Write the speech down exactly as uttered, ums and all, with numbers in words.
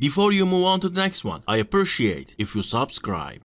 Before you move on to the next one, I appreciate if you subscribe.